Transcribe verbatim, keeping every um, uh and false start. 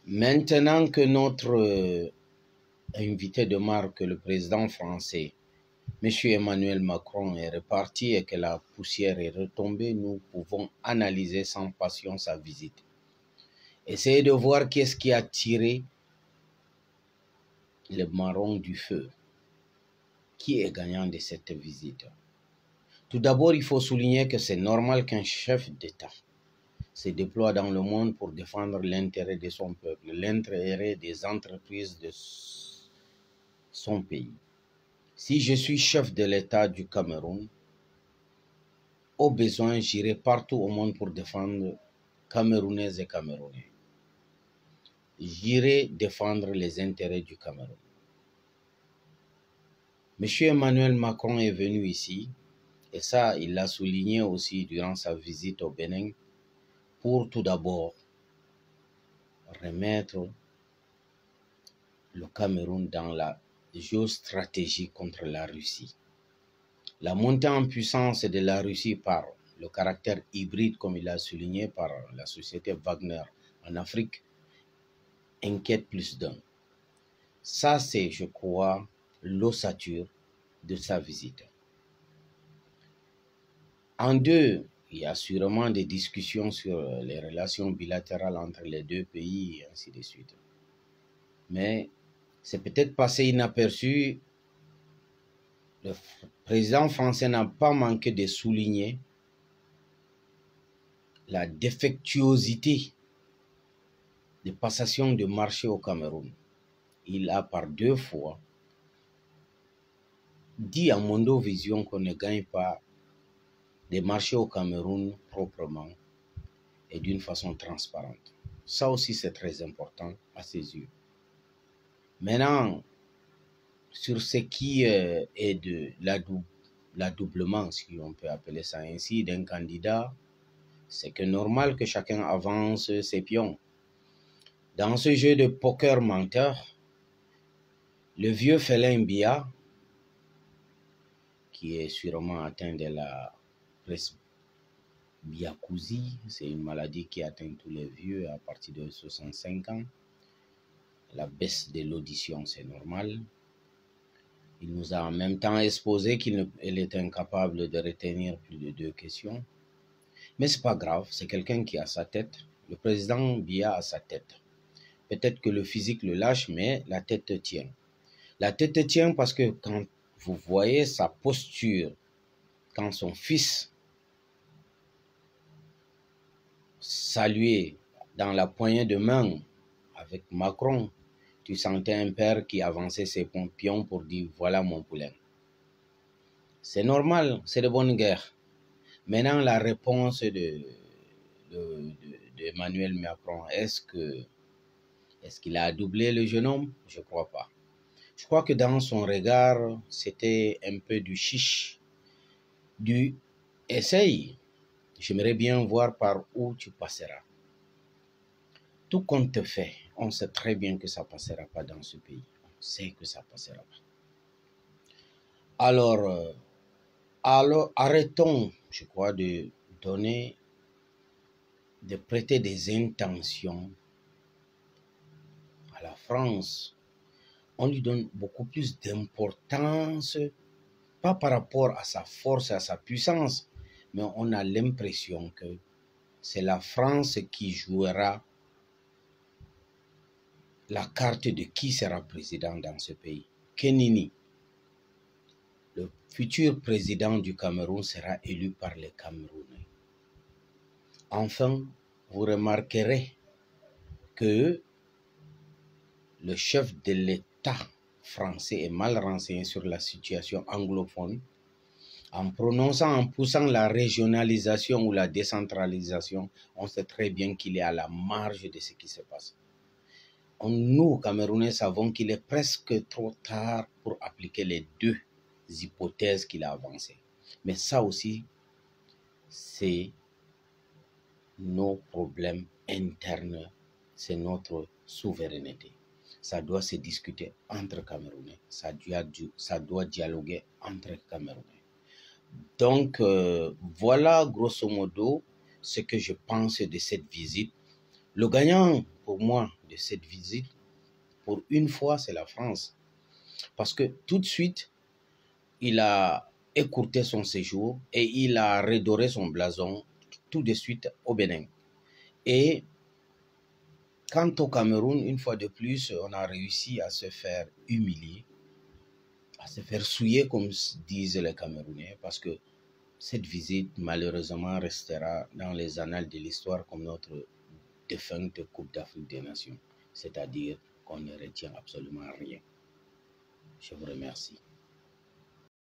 Maintenant que notre euh, invité de marque, le président français, M. Emmanuel Macron, est reparti et que la poussière est retombée, nous pouvons analyser sans passion sa visite. Essayez de voir qu'est-ce qui a tiré le marron du feu. Qui est gagnant de cette visite? Tout d'abord, il faut souligner que c'est normal qu'un chef d'État se déploie dans le monde pour défendre l'intérêt de son peuple, l'intérêt des entreprises de son pays. Si je suis chef de l'État du Cameroun, au besoin, j'irai partout au monde pour défendre Camerounaises et Camerounais. J'irai défendre les intérêts du Cameroun. Monsieur Emmanuel Macron est venu ici, et ça, il l'a souligné aussi durant sa visite au Bénin, pour tout d'abord remettre le Cameroun dans la géostratégie contre la Russie. La montée en puissance de la Russie par le caractère hybride, comme il a souligné, par la société Wagner en Afrique, inquiète plus d'un. Ça, c'est, je crois, l'ossature de sa visite. En deux, il y a sûrement des discussions sur les relations bilatérales entre les deux pays, et ainsi de suite. Mais c'est peut-être passé inaperçu. Le président français n'a pas manqué de souligner la défectuosité des passations de marché au Cameroun. Il a par deux fois dit à Mondovision qu'on ne gagne pas des marchés au Cameroun proprement et d'une façon transparente. Ça aussi, c'est très important à ses yeux. Maintenant, sur ce qui euh, est de l'adoublement, si on peut appeler ça ainsi, d'un candidat, c'est que normal que chacun avance ses pions. Dans ce jeu de poker menteur, le vieux félin Biya, qui est sûrement atteint de la presbyacousie, c'est une maladie qui atteint tous les vieux à partir de soixante-cinq ans. La baisse de l'audition, c'est normal. Il nous a en même temps exposé qu'il est incapable de retenir plus de deux questions. Mais ce n'est pas grave, c'est quelqu'un qui a sa tête. Le président Biya a sa tête. Peut-être que le physique le lâche, mais la tête tient. La tête tient parce que quand vous voyez sa posture, quand son fils saluait dans la poignée de main avec Macron, tu sentais un père qui avançait ses pions pour dire « voilà mon poulain ». C'est normal, c'est de bonne guerre. Maintenant, la réponse de, de, de, de Emmanuel Macron, est-ce que est-ce qu'il a doublé le jeune homme? Je ne crois pas. Je crois que dans son regard, c'était un peu du chiche, du « essaye, j'aimerais bien voir par où tu passeras ». Tout compte fait, on sait très bien que ça ne passera pas dans ce pays. On sait que ça ne passera pas. Alors, euh, alors, arrêtons, je crois, de donner, de prêter des intentions à la France. On lui donne beaucoup plus d'importance, pas par rapport à sa force, à sa puissance, mais on a l'impression que c'est la France qui jouera la carte de qui sera président dans ce pays. Kenini, le futur président du Cameroun, sera élu par les Camerounais. Enfin, vous remarquerez que le chef de l'État français est mal renseigné sur la situation anglophone en prononçant, en poussant la régionalisation ou la décentralisation. On sait très bien qu'il est à la marge de ce qui se passe. On, nous, Camerounais, savons qu'il est presque trop tard pour appliquer les deux hypothèses qu'il a avancées. Mais ça aussi, c'est nos problèmes internes, c'est notre souveraineté. Ça doit se discuter entre Camerounais, ça doit, ça doit dialoguer entre Camerounais. Donc, euh, voilà grosso modo ce que je pense de cette visite. Le gagnant, pour moi, de cette visite, pour une fois, c'est la France. Parce que tout de suite, il a écourté son séjour et il a redoré son blason tout de suite au Bénin. Et quant au Cameroun, une fois de plus, on a réussi à se faire humilier, à se faire souiller, comme disent les Camerounais, parce que cette visite, malheureusement, restera dans les annales de l'histoire comme notre défunte Coupe d'Afrique des Nations. C'est-à-dire qu'on ne retient absolument rien. Je vous remercie.